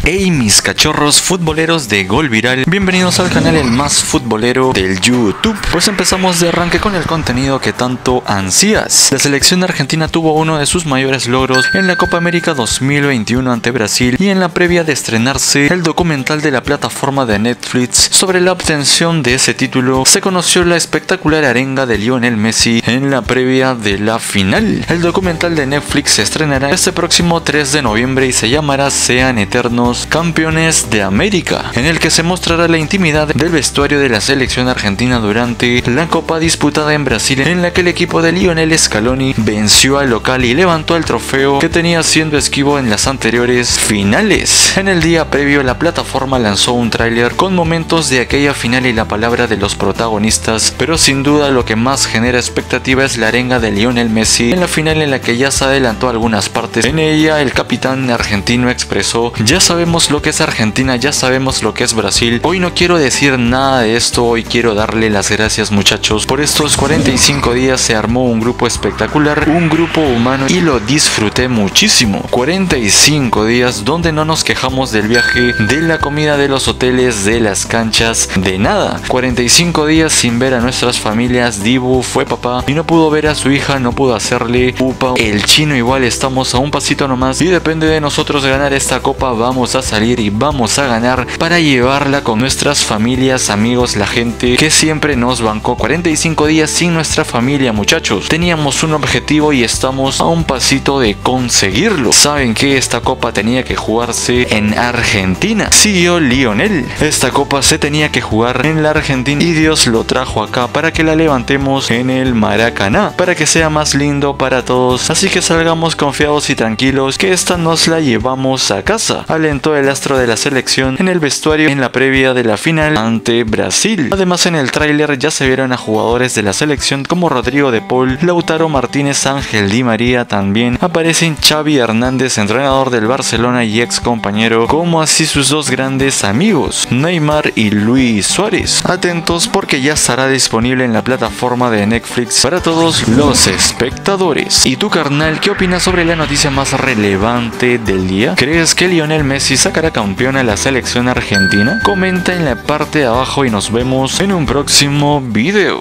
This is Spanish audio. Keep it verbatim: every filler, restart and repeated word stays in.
Hey mis cachorros futboleros de Gol Viral, bienvenidos al canal el más futbolero del YouTube. Pues empezamos de arranque con el contenido que tanto ansías. La selección argentina tuvo uno de sus mayores logros en la Copa América dos mil veintiuno ante Brasil, y en la previa de estrenarse el documental de la plataforma de Netflix sobre la obtención de ese título, se conoció la espectacular arenga de Lionel Messi en la previa de la final. El documental de Netflix se estrenará este próximo tres de noviembre y se llamará Sean Eternos Campeones de América, en el que se mostrará la intimidad del vestuario de la selección argentina durante la Copa disputada en Brasil, en la que el equipo de Lionel Scaloni venció al local y levantó el trofeo que tenía siendo esquivo en las anteriores finales. En el día previo, la plataforma lanzó un tráiler con momentos de aquella final y la palabra de los protagonistas, pero sin duda lo que más genera expectativa es la arenga de Lionel Messi en la final, en la que ya se adelantó algunas partes. En ella el capitán argentino expresó: ya sabemos lo que es Argentina, ya sabemos lo que es Brasil. Hoy no quiero decir nada de esto, hoy quiero darle las gracias, muchachos. Por estos cuarenta y cinco días se armó un grupo espectacular, un grupo humano, y lo disfruté muchísimo. cuarenta y cinco días donde no nos quejamos del viaje, de la comida, de los hoteles, de las canchas, de nada. cuarenta y cinco días sin ver a nuestras familias. Dibu fue papá y no pudo ver a su hija, no pudo hacerle upa. El chino igual, estamos a un pasito nomás y depende de nosotros ganar esta copa. Vamos a salir y vamos a ganar para llevarla con nuestras familias, amigos, la gente que siempre nos bancó. cuarenta y cinco días sin nuestra familia, muchachos. Teníamos un objetivo y estamos a un pasito de conseguirlo. ¿Saben que esta copa tenía que jugarse en Argentina? Siguió Lionel. Esta copa se tenía que jugar en la Argentina y Dios lo trajo acá para que la levantemos en el Maracaná, para que sea más lindo para todos. Así que salgamos confiados y tranquilos que esta nos la llevamos a casa. Alentó el astro de la selección en el vestuario en la previa de la final ante Brasil. Además, en el tráiler ya se vieron a jugadores de la selección como Rodrigo de Paul, Lautaro Martínez, Ángel Di María. También aparecen Xavi Hernández, entrenador del Barcelona y ex compañero, como así sus dos grandes amigos, Neymar y Luis Suárez. Atentos porque ya estará disponible en la plataforma de Netflix para todos los espectadores. ¿Y tú, carnal, qué opinas sobre la noticia más relevante del día? ¿Crees que Lionel Messi sacará campeón a la selección argentina? Comenta en la parte de abajo y nos vemos en un próximo video.